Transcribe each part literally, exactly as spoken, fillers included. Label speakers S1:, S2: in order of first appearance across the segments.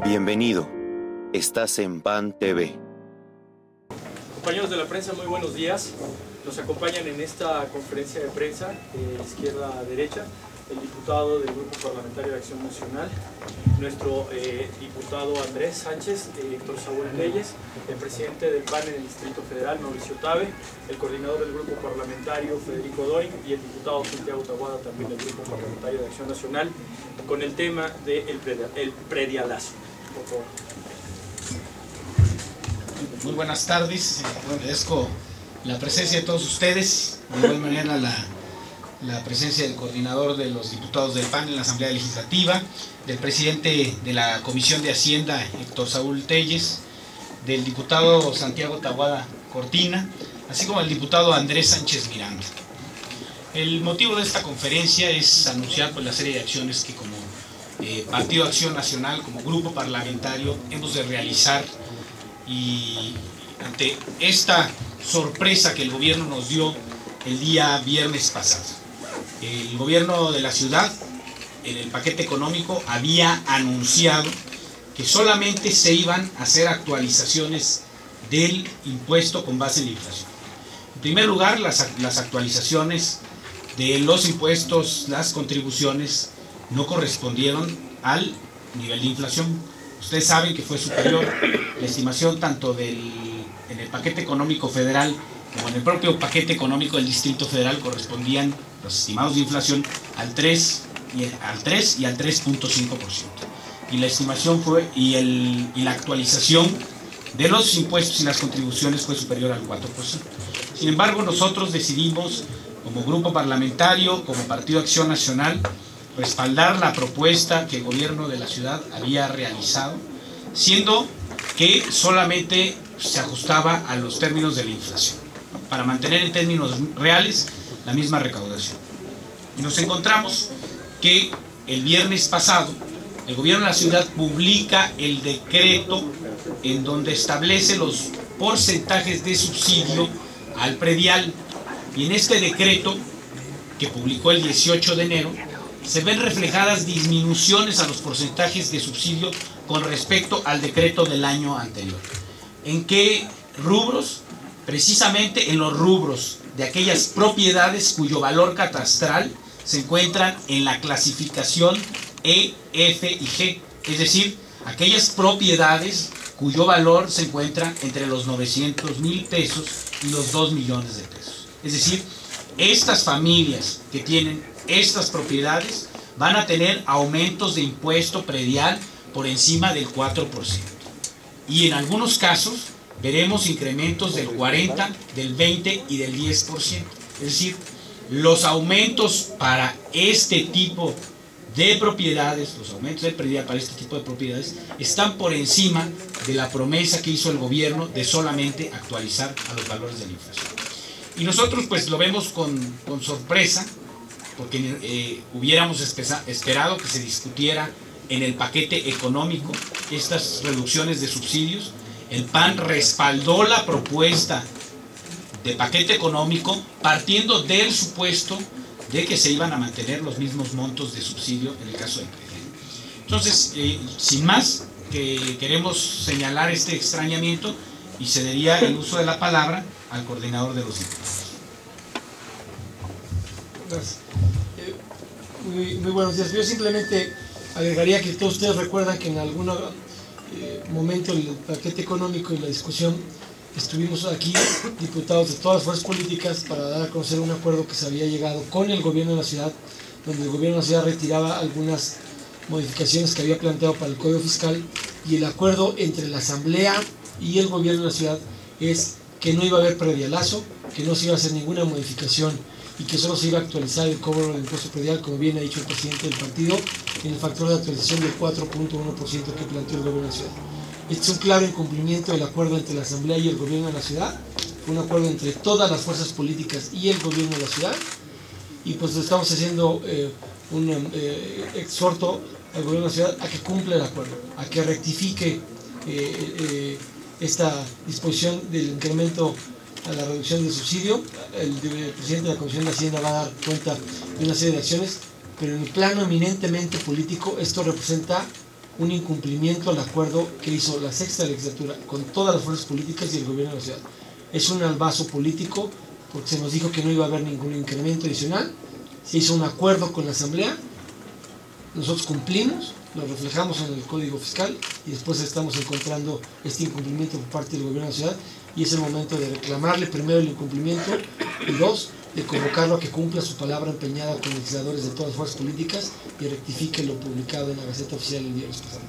S1: Bienvenido. Estás en P A N T V.
S2: Compañeros de la prensa, muy buenos días. Nos acompañan en esta conferencia de prensa, de izquierda a derecha, el diputado del Grupo Parlamentario de Acción Nacional, nuestro eh, diputado Andrés Sánchez, eh, Héctor Saúl Telles, el presidente del P A N en el Distrito Federal, Mauricio Tabe, el coordinador del Grupo Parlamentario, Federico Doing, y el diputado Santiago Taboada, también del Grupo Parlamentario de Acción Nacional, con el tema del de predialazo. Por favor.
S3: Muy buenas tardes, agradezco la presencia de todos ustedes, de igual manera la, la presencia del coordinador de los diputados del P A N en la Asamblea Legislativa, del presidente de la Comisión de Hacienda, Héctor Saúl Telles, del diputado Santiago Taboada Cortina, así como el diputado Andrés Sánchez Miranda. El motivo de esta conferencia es anunciar pues, la serie de acciones que como eh, Partido Acción Nacional, como grupo parlamentario, hemos de realizar. Y ante esta sorpresa que el gobierno nos dio el día viernes pasado, el gobierno de la ciudad en el paquete económico había anunciado que solamente se iban a hacer actualizaciones del impuesto con base en la inflación. En primer lugar, las, las actualizaciones de los impuestos, las contribuciones no correspondieron al nivel de inflación. Ustedes saben que fue superior la estimación tanto del, en el paquete económico federal como en el propio paquete económico del Distrito Federal correspondían los estimados de inflación al tres y al tres y al tres punto cinco por ciento. Y la estimación fue y, el, y la actualización de los impuestos y las contribuciones fue superior al cuatro por ciento. Sin embargo, nosotros decidimos como grupo parlamentario, como Partido Acción Nacional, respaldar la propuesta que el gobierno de la ciudad había realizado, siendo que solamente se ajustaba a los términos de la inflación, ¿no? Para mantener en términos reales la misma recaudación. Y nos encontramos que el viernes pasado el gobierno de la ciudad publica el decreto en donde establece los porcentajes de subsidio al predial, y en este decreto que publicó el dieciocho de enero se ven reflejadas disminuciones a los porcentajes de subsidio con respecto al decreto del año anterior. ¿En qué rubros? Precisamente en los rubros de aquellas propiedades cuyo valor catastral se encuentran en la clasificación E, F y G, es decir, aquellas propiedades cuyo valor se encuentra entre los novecientos mil pesos y los dos millones de pesos. Es decir, estas familias que tienen estas propiedades van a tener aumentos de impuesto predial por encima del cuatro por ciento. Y en algunos casos veremos incrementos del cuarenta, del veinte y del diez por ciento. Es decir, los aumentos para este tipo de propiedades, los aumentos del predial para este tipo de propiedades están por encima de la promesa que hizo el gobierno de solamente actualizar a los valores de la inflación. Y nosotros pues lo vemos con, con sorpresa, porque eh, hubiéramos esperado que se discutiera en el paquete económico estas reducciones de subsidios. El P A N respaldó la propuesta de paquete económico partiendo del supuesto de que se iban a mantener los mismos montos de subsidio en el caso del predial. Entonces, eh, sin más, que queremos señalar este extrañamiento y cedería el uso de la palabra al coordinador de los diputados.
S4: Gracias. Eh, muy, muy buenos días. Yo simplemente agregaría que todos ustedes recuerdan que en algún eh, momento el paquete económico y la discusión estuvimos aquí diputados de todas las fuerzas políticas para dar a conocer un acuerdo que se había llegado con el gobierno de la ciudad, donde el gobierno de la ciudad retiraba algunas modificaciones que había planteado para el Código Fiscal, y el acuerdo entre la Asamblea y el gobierno de la ciudad es que no iba a haber predialazo, que no se iba a hacer ninguna modificación y que solo se iba a actualizar el cobro del impuesto predial, como bien ha dicho el presidente del partido, en el factor de actualización del cuatro punto uno por ciento que planteó el gobierno de la ciudad. Este es un claro incumplimiento del acuerdo entre la Asamblea y el gobierno de la ciudad, un acuerdo entre todas las fuerzas políticas y el gobierno de la ciudad, y pues estamos haciendo eh, un eh, exhorto al gobierno de la ciudad a que cumpla el acuerdo, a que rectifique eh, eh, esta disposición del incremento a la reducción del subsidio. El, el presidente de la Comisión de Hacienda va a dar cuenta de una serie de acciones, pero en el plano eminentemente político esto representa un incumplimiento al acuerdo que hizo la sexta legislatura con todas las fuerzas políticas y el gobierno de la ciudad. Es un albazo político porque se nos dijo que no iba a haber ningún incremento adicional, se hizo un acuerdo con la asamblea, nosotros cumplimos, lo reflejamos en el Código Fiscal y después estamos encontrando este incumplimiento por parte del gobierno de la ciudad y es el momento de reclamarle primero el incumplimiento y dos, de convocarlo a que cumpla su palabra empeñada con legisladores de todas las fuerzas políticas y rectifique lo publicado en la Gaceta Oficial el viernes pasado.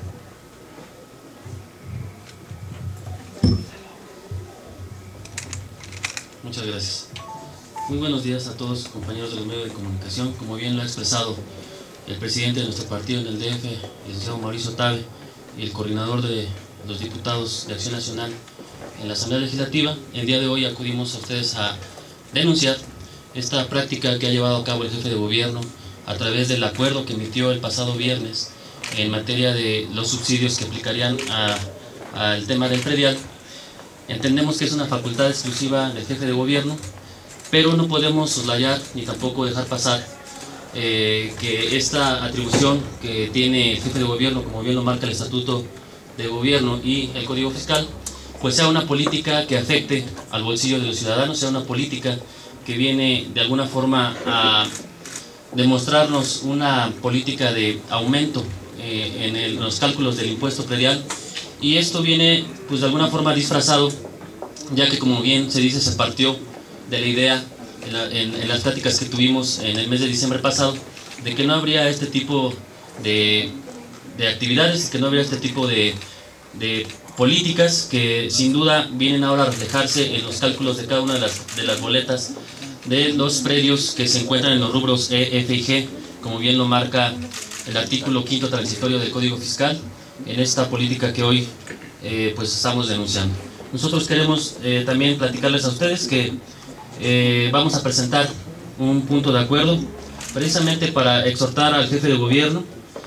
S5: Muchas gracias. Muy buenos días a todos, compañeros de los medios de comunicación. Como bien lo ha expresado el presidente de nuestro partido en el D F, el licenciado Mauricio Tabe, y el coordinador de los diputados de Acción Nacional en la Asamblea Legislativa, el día de hoy acudimos a ustedes a denunciar esta práctica que ha llevado a cabo el jefe de gobierno a través del acuerdo que emitió el pasado viernes en materia de los subsidios que aplicarían al tema del predial. Entendemos que es una facultad exclusiva del jefe de gobierno, pero no podemos soslayar ni tampoco dejar pasar eh, que esta atribución que tiene el jefe de gobierno, como bien lo marca el Estatuto de Gobierno y el Código Fiscal, pues sea una política que afecte al bolsillo de los ciudadanos, sea una política que viene de alguna forma a demostrarnos una política de aumento eh, en, el, en los cálculos del impuesto predial, y esto viene pues de alguna forma disfrazado, ya que como bien se dice se partió de la idea en, la, en, en las pláticas que tuvimos en el mes de diciembre pasado de que no habría este tipo de, de actividades, que no habría este tipo de, de políticas que sin duda vienen ahora a reflejarse en los cálculos de cada una de las, de las boletas de los predios que se encuentran en los rubros E, F y G, como bien lo marca el artículo quinto transitorio del Código Fiscal, en esta política que hoy eh, pues estamos denunciando. Nosotros queremos eh, también platicarles a ustedes que eh, vamos a presentar un punto de acuerdo precisamente para exhortar al jefe de gobierno,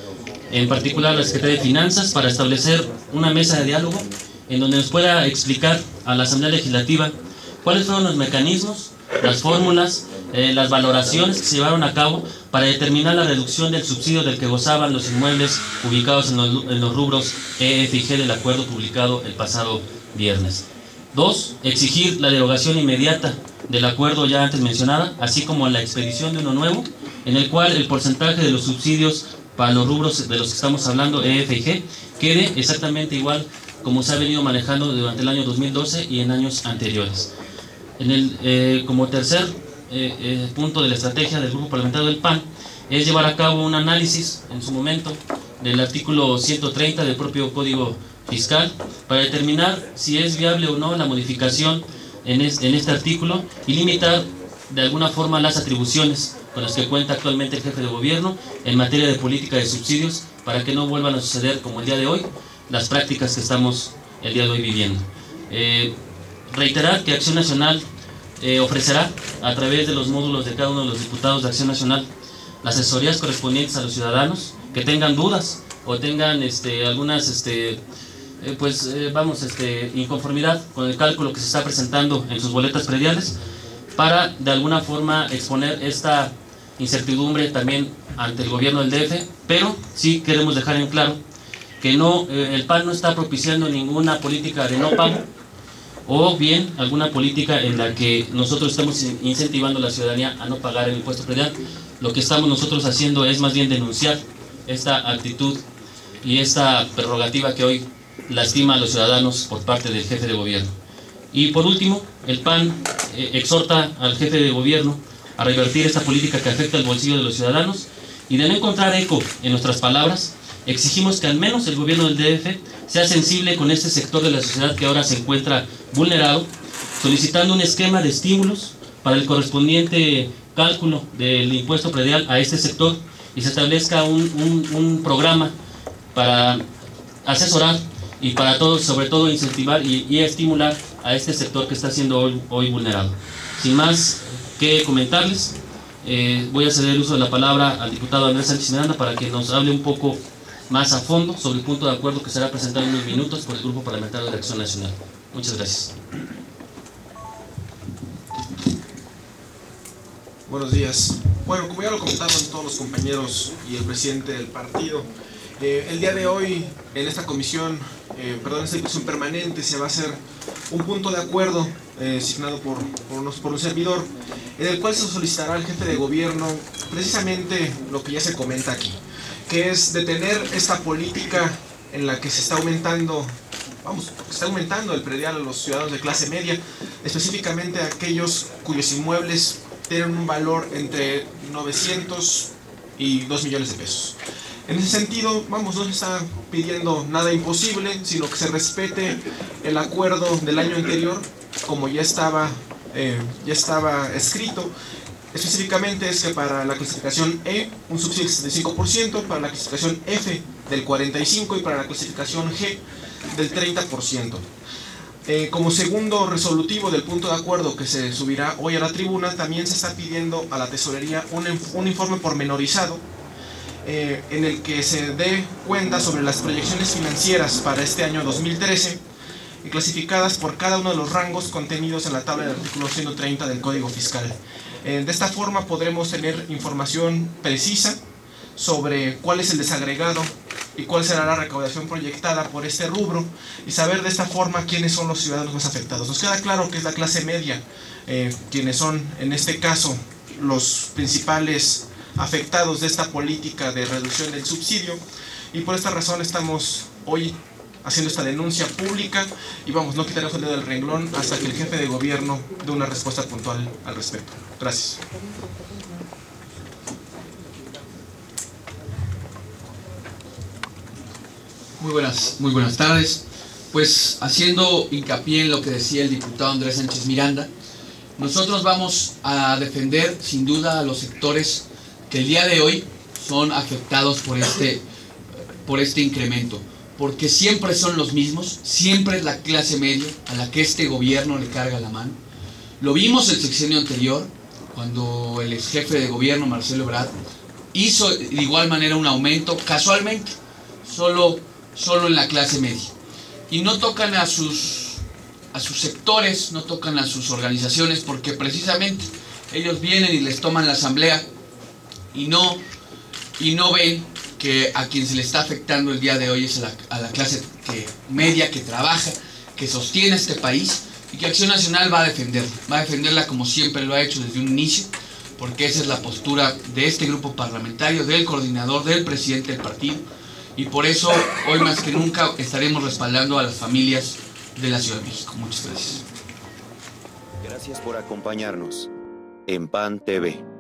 S5: en particular a la Secretaría de Finanzas, para establecer una mesa de diálogo en donde nos pueda explicar a la Asamblea Legislativa cuáles fueron los mecanismos, las fórmulas, eh, las valoraciones que se llevaron a cabo para determinar la reducción del subsidio del que gozaban los inmuebles ubicados en los, en los rubros E, F y G del acuerdo publicado el pasado viernes. Dos, exigir la derogación inmediata del acuerdo ya antes mencionada, así como la expedición de uno nuevo, en el cual el porcentaje de los subsidios para los rubros de los que estamos hablando, E, F y G, quede exactamente igual como se ha venido manejando durante el año dos mil doce y en años anteriores. En el, eh, como tercer eh, eh, punto de la estrategia del Grupo Parlamentario del P A N es llevar a cabo un análisis en su momento del artículo ciento treinta del propio Código Fiscal para determinar si es viable o no la modificación en, es, en este artículo y limitar de alguna forma las atribuciones con las que cuenta actualmente el jefe de gobierno en materia de política de subsidios, para que no vuelvan a suceder como el día de hoy las prácticas que estamos el día de hoy viviendo. Eh, reiterar que Acción Nacional eh, ofrecerá a través de los módulos de cada uno de los diputados de Acción Nacional las asesorías correspondientes a los ciudadanos que tengan dudas o tengan este, algunas este, eh, pues eh, vamos este, inconformidad con el cálculo que se está presentando en sus boletas prediales, para de alguna forma exponer esta incertidumbre también ante el gobierno del D F, pero sí queremos dejar en claro que no, eh, el P A N no está propiciando ninguna política de no pago o bien alguna política en la que nosotros estamos incentivando a la ciudadanía a no pagar el impuesto predial. Lo que estamos nosotros haciendo es más bien denunciar esta actitud y esta prerrogativa que hoy lastima a los ciudadanos por parte del jefe de gobierno. Y por último, el P A N eh, exhorta al jefe de gobierno a revertir esta política que afecta al bolsillo de los ciudadanos, y de no encontrar eco en nuestras palabras, exigimos que al menos el gobierno del D F sea sensible con este sector de la sociedad que ahora se encuentra vulnerado, solicitando un esquema de estímulos para el correspondiente cálculo del impuesto predial a este sector, y se establezca un, un, un programa para asesorar y para todos, sobre todo incentivar y, y estimular a este sector que está siendo hoy, hoy vulnerado. Sin más que comentarles, eh, voy a ceder el uso de la palabra al diputado Andrés Sánchez Miranda para que nos hable un poco más a fondo sobre el punto de acuerdo que será presentado en unos minutos por el Grupo Parlamentario de Acción Nacional. Muchas gracias.
S6: Buenos días. Bueno, como ya lo comentaron todos los compañeros y el presidente del partido, Eh, el día de hoy, en esta comisión, eh, perdón, esta comisión permanente, se va a hacer un punto de acuerdo eh, asignado por, por, unos, por un servidor, en el cual se solicitará al jefe de gobierno precisamente lo que ya se comenta aquí, que es detener esta política en la que se está aumentando, vamos, está aumentando el predial a los ciudadanos de clase media, específicamente a aquellos cuyos inmuebles tienen un valor entre novecientos y dos millones de pesos. En ese sentido, vamos, no se está pidiendo nada imposible, sino que se respete el acuerdo del año anterior, como ya estaba, eh, ya estaba escrito. Específicamente es que para la clasificación E, un subsidio del sesenta y cinco por ciento, para la clasificación F del cuarenta y cinco por ciento y para la clasificación G del treinta por ciento. Eh, como segundo resolutivo del punto de acuerdo que se subirá hoy a la tribuna, también se está pidiendo a la tesorería un, un informe pormenorizado eh, en el que se dé cuenta sobre las proyecciones financieras para este año dos mil trece y clasificadas por cada uno de los rangos contenidos en la tabla del artículo ciento treinta del Código Fiscal. Eh, de esta forma podremos tener información precisa sobre cuál es el desagregado y cuál será la recaudación proyectada por este rubro y saber de esta forma quiénes son los ciudadanos más afectados. Nos queda claro que es la clase media eh, quienes son en este caso los principales afectados de esta política de reducción del subsidio, y por esta razón estamos hoy haciendo esta denuncia pública y vamos, no quitaremos el dedo del renglón hasta que el jefe de gobierno dé una respuesta puntual al respecto. Gracias.
S7: Muy buenas, muy buenas tardes. Pues haciendo hincapié en lo que decía el diputado Andrés Sánchez Miranda, nosotros vamos a defender sin duda a los sectores que el día de hoy son afectados por este, por este incremento, porque siempre son los mismos, siempre es la clase media a la que este gobierno le carga la mano. Lo vimos el sexenio anterior, cuando el ex jefe de gobierno, Marcelo Ebrard, hizo de igual manera un aumento, casualmente, solo, solo en la clase media. Y no tocan a sus, a sus sectores, no tocan a sus organizaciones, porque precisamente ellos vienen y les toman la asamblea y no, y no ven que a quien se le está afectando el día de hoy es a la, a la clase que, media que trabaja, que sostiene este país, y que Acción Nacional va a defenderla, va a defenderla como siempre lo ha hecho desde un inicio, porque esa es la postura de este grupo parlamentario, del coordinador, del presidente del partido, y por eso hoy más que nunca estaremos respaldando a las familias de la Ciudad de México. Muchas gracias.
S1: Gracias por acompañarnos en PAN T V.